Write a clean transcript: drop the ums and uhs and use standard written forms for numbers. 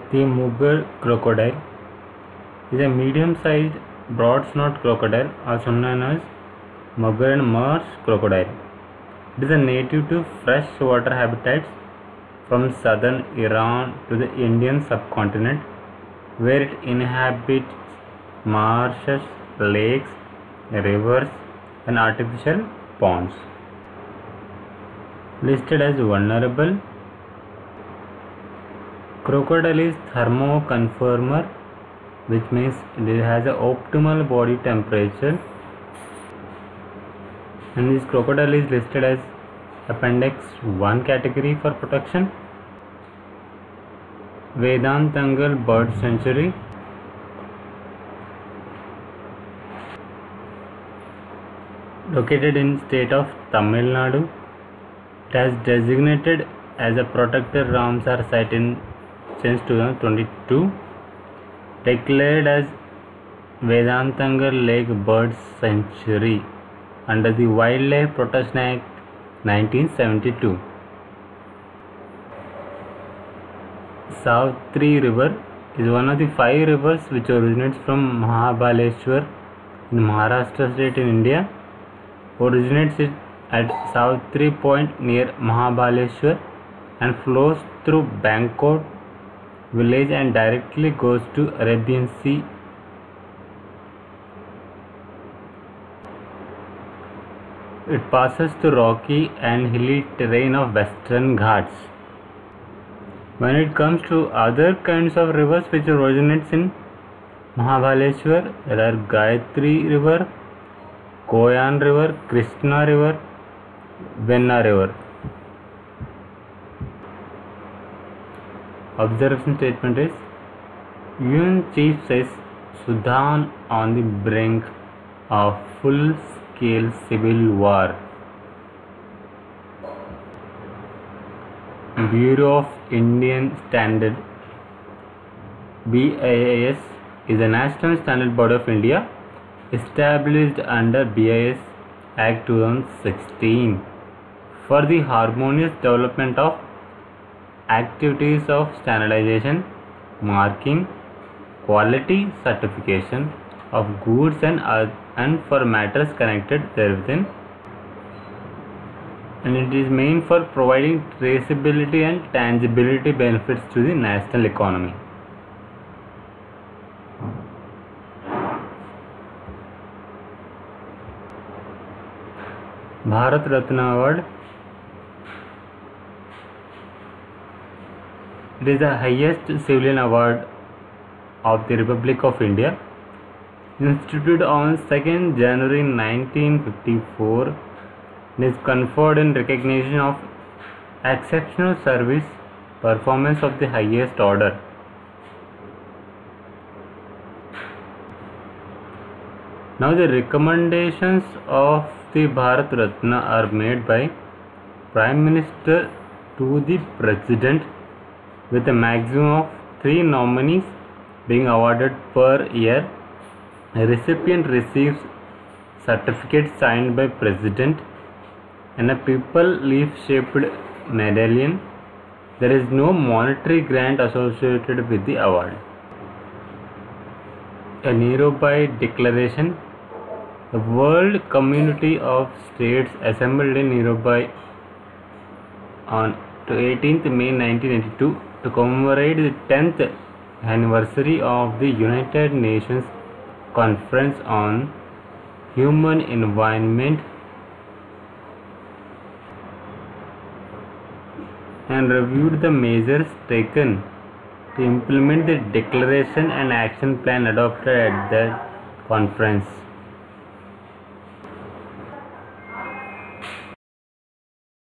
The Mughal crocodile is a medium-sized, broad-snouted crocodile, also known as Mughal and Marsh crocodile. It is a native to freshwater habitats from southern Iran to the Indian subcontinent, where it inhabits marshes, lakes, rivers, and artificial ponds. Listed as vulnerable, crocodile is thermoconformer, which means it has an optimal body temperature, and this crocodile is listed as Appendix 1 category for protection. Vedantangal Bird Sanctuary. Located in state of Tamil Nadu, it has designated as a protected Ramsar site since 2022. Declared as Vedantangal Lake Bird Sanctuary under the Wildlife Protection Act 1972. Savitri River is one of the 5 rivers which originates from Mahabaleshwar in Maharashtra state in India. Originates at Savitri Point near Mahabaleshwar and flows through Bangkok village and directly goes to Arabian Sea. It passes through rocky and hilly terrain of Western Ghats. When it comes to other kinds of rivers which originates in Mahabaleshwar, there are Gayatri River, Koyan River, Krishna River, Venna River. Observation statement is: UN chief says Sudan on the brink of full-scale civil war. Bureau of Indian Standard BIS is a national standard body of India established under BIS Act 2016 for the harmonious development of activities of standardization, marking, quality certification of goods and for matters connected therewith, and it is meant for providing traceability and tangibility benefits to the national economy. Bharat Ratna Award. It is the highest civilian award of the Republic of India. Instituted on 2nd January 1954, it is conferred in recognition of exceptional service performance of the highest order. Now the recommendations of the Bharat Ratna are made by Prime Minister to the President, with a maximum of 3 nominees being awarded per year. A recipient receives certificate signed by President and a people leaf shaped medallion. There is no monetary grant associated with the award. A Nairobi Declaration. The World Community of States assembled in Nairobi on 18th May 1982 to commemorate the 10th anniversary of the United Nations Conference on Human Environment, and reviewed the measures taken to implement the declaration and action plan adopted at the conference.